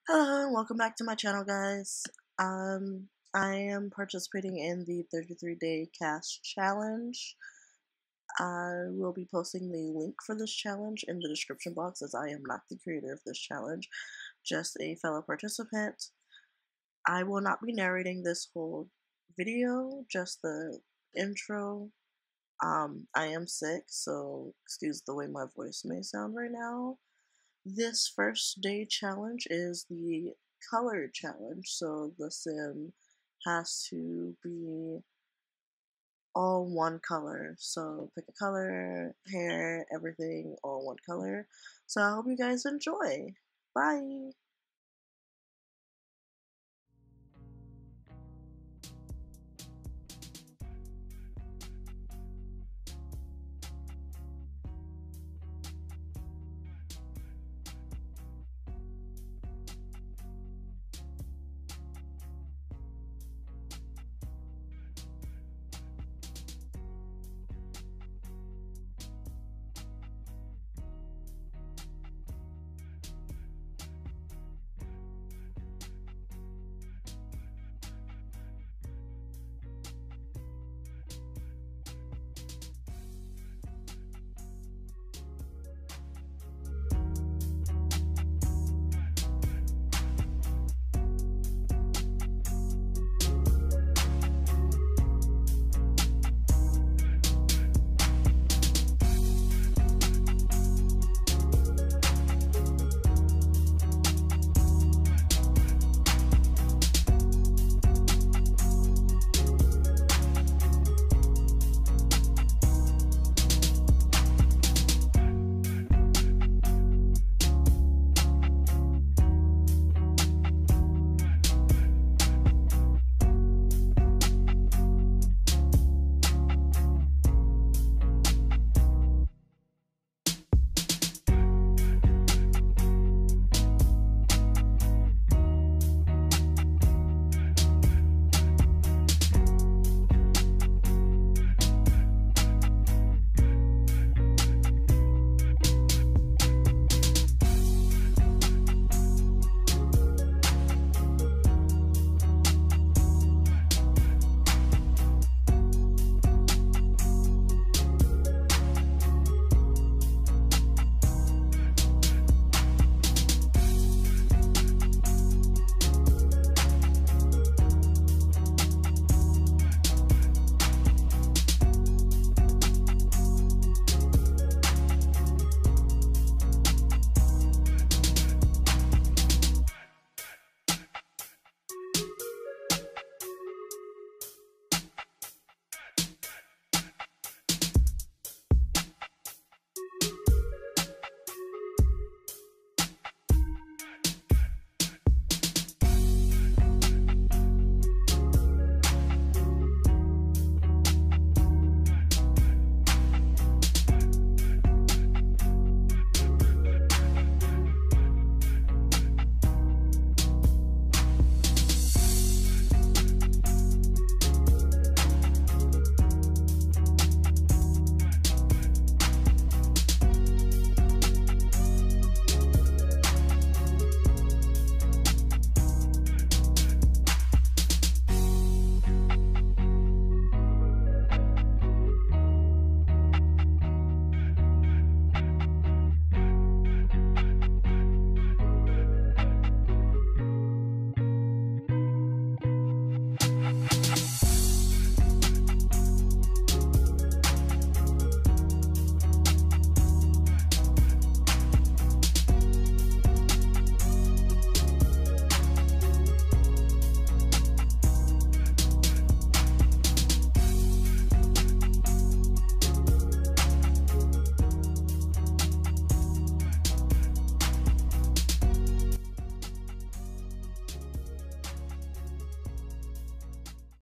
Hello and welcome back to my channel, guys. I am participating in the 33-day CAS challenge. I will be posting the link for this challenge in the description box, as I am not the creator of this challenge, just a fellow participant. I will not be narrating this whole video, just the intro. I am sick, so excuse the way my voice may sound right now. This first day challenge is the color challenge, so the sim has to be all one color. So pick a color, hair, everything, all one color. So I hope you guys enjoy. Bye!